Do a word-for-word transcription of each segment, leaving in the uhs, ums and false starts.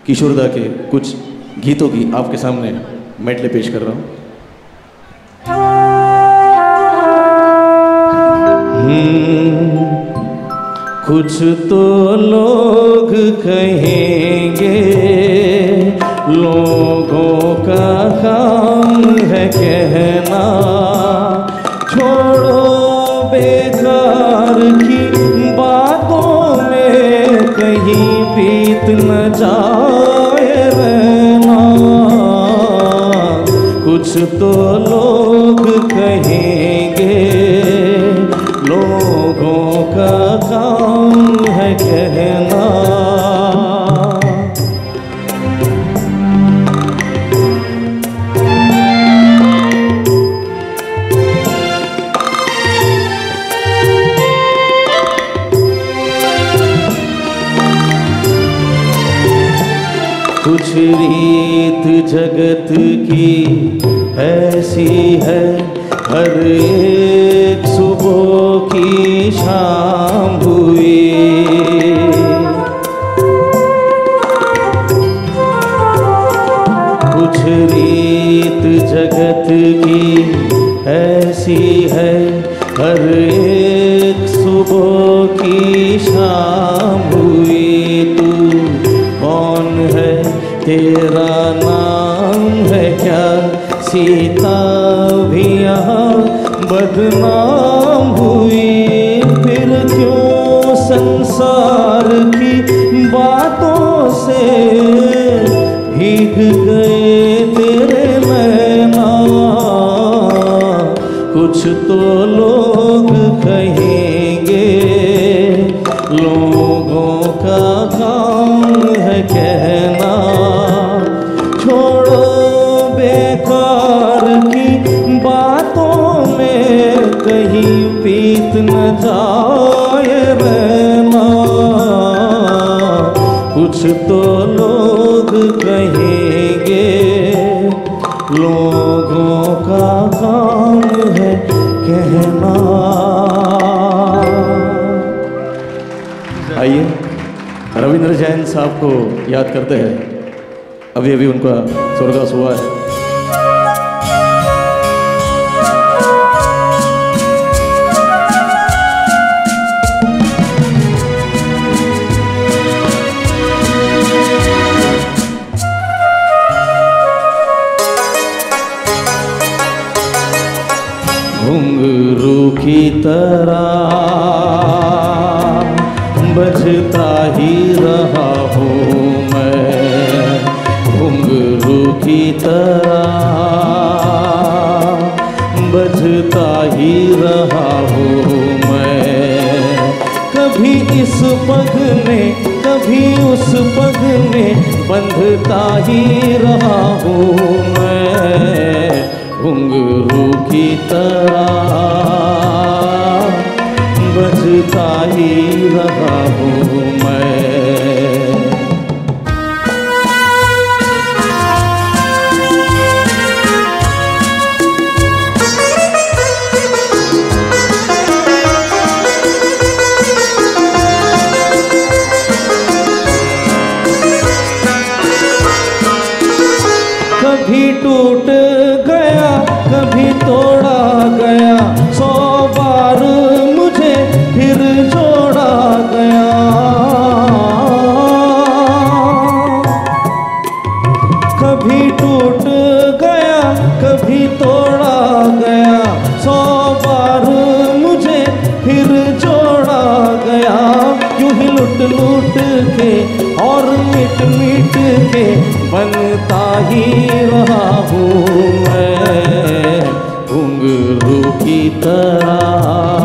किशोरदा के कुछ गीतों की आपके सामने मेडले पेश कर रहा हूँ। कुछ तो लोग कहेंगे लोगों का काम है कहना, छोड़ो बेकार की बातों में कहीं बीत न जाए रहना। कुछ तो लोग कहेंगे लोगों का काम है कहना, कुछ रीत जगत की ऐसी है, हर एक सुबह की शाम हुई। कुछ रीत जगत की ऐसी है, हर एक सुबह की शाम हुई। तू कौन है, तेरा नाम है क्या? सीता भी यहाँ बदनाम हुई। फिर क्यों संसार की बातों से भीग गए तेरे नैना। कुछ तो लोग कहेंगे लोगों का काम है कहना, छोड़ो बेकार की बातों में कहीं बीत न जाए रहना। कुछ तो लोग कहेंगे लोगों का काम है कहना। आइए रविंद्र जैन साहब को याद करते हैं, अभी अभी उनका स्वर्गवास हुआ है। घुंघरू की तरह बजता ही रहा हूँ मैं, घुंघरू की तरह बजता ही रहा हूँ मैं। कभी इस पग में कभी उस पग में बंधता ही रहा हूँ मैं, घुंघरू की तरह बजता ही रहा हूँ मैं। कभी टूट गया कभी तोड़ा गया, सौ बार मुझे फिर जोड़ा गया। कभी टूट गया कभी तोड़ा गया, सौ बार मुझे फिर जोड़ा गया। यूं ही लुट लुट के और मिट मिट के बनता ही रहा हूँ मैं, घुंघरू की तरह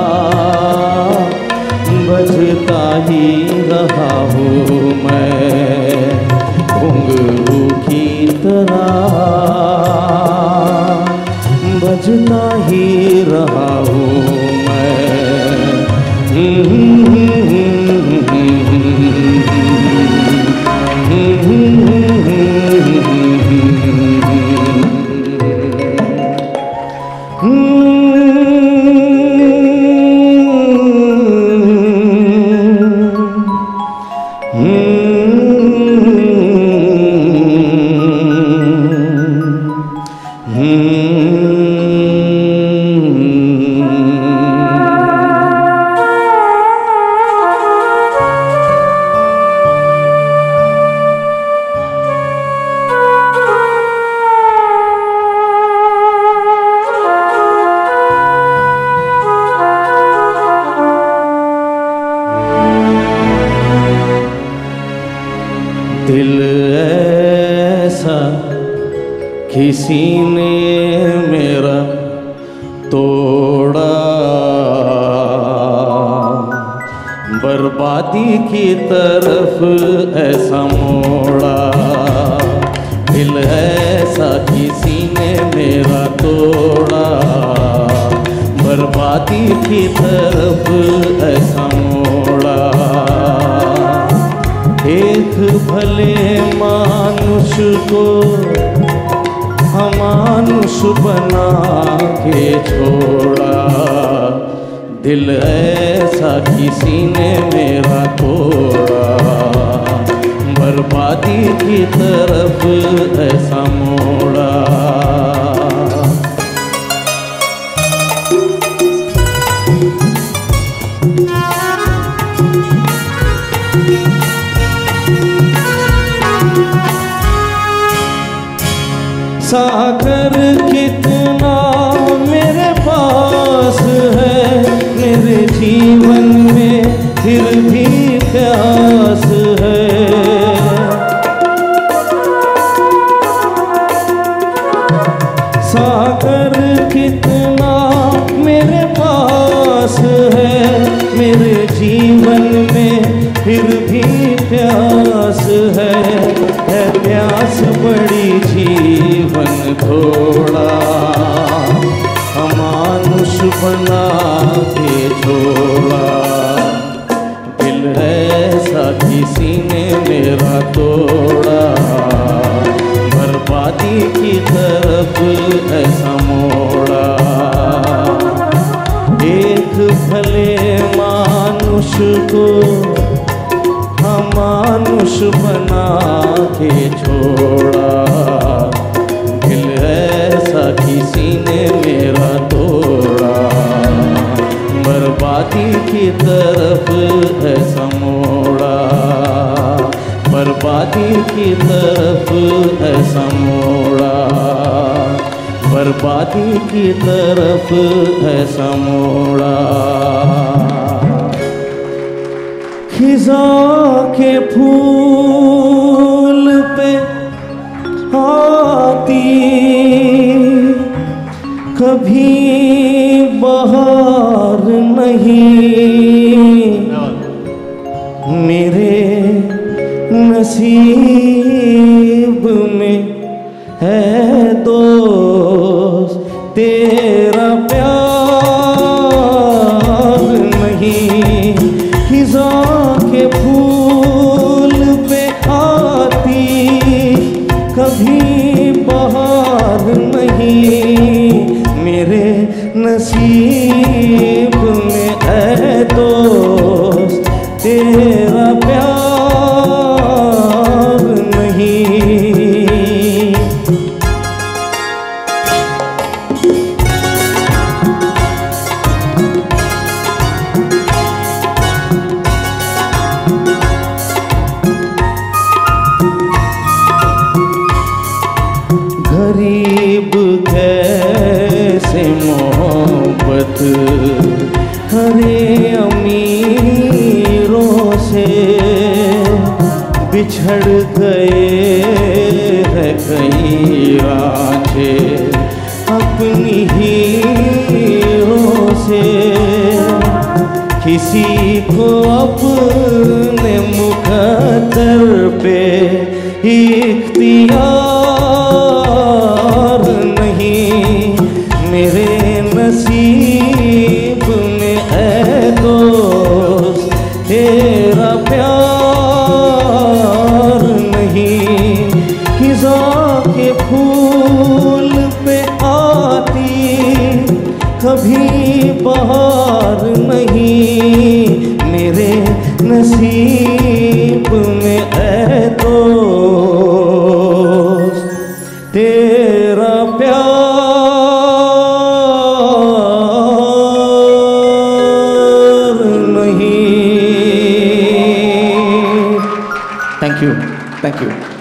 बजता ही रहा हूँ मैं, घुंघरू की तरह बजता ही रहा हूँ मैं। दिल ऐसा किसी ने मेरा तोड़ा, बर्बादी की तरफ ऐसा मोड़ा। दिल ऐसा किसी ने मेरा तोड़ा, बर्बादी की तरफ ऐसा मोड़ा। एक भले मानुष को अमानुष बना के छोड़ा। दिल ऐसा किसी ने मेरा तोड़ा, बर्बादी की तरफ ऐसा मोड़ा। सागर कितना मेरे पास है, मेरे जीवन में फिर भी प्यास है। सागर कितना मेरे पास है, मेरे जीवन में फिर भी प्यास है। है प्यास बड़ी जीवन थोड़ा, अमानुष बना के छोड़ा। दिल ऐसा किसी ने मेरा तोड़ा, बर्बादी की तरफ ऐसा मोड़ा। एक भले मानुष को अमानुष बना के छोड़ा। दिल ऐसा किसी ने मेरा तोड़ा, बर्बादी की तरफ ऐसा मोड़ा। बर्बादी की तरफ ऐसा मोड़ा, बर्बादी की तरफ ऐसा मोड़ा। खिज़ां के फूल पे आती कभी बहार नहीं, मेरे नसीब में है दोस्त तेरा प्यार नहीं। खिज़ां के फूल पे आती कभी बहार नहीं, मेरे नसीब में है दोस्त तेरा प्यार नहीं। गरीब कैसे मोहब्बत करे अमीरों से, बिछड़ गए हैं कई रांझे अपनी हीरों से। किसी को अपने मुकद्दर पे इख्तियार नहीं, मेरे नसीब में है दोस्त तेरा प्यार नहीं। खिज़ां के फूल पे आती कभी बहार नहीं, मेरे नसीब में है दोस्त तेरा प्यार नहीं। Thank you, thank you.